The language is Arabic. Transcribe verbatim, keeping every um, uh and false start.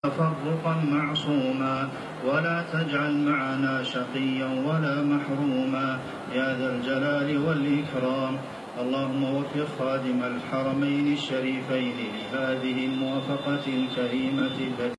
تفرقا معصوما، ولا تجعل معنا شقيا ولا محروما يا ذا الجلال والإكرام. اللهم وفق خادم الحرمين الشريفين لهذه الموافقة الكريمة.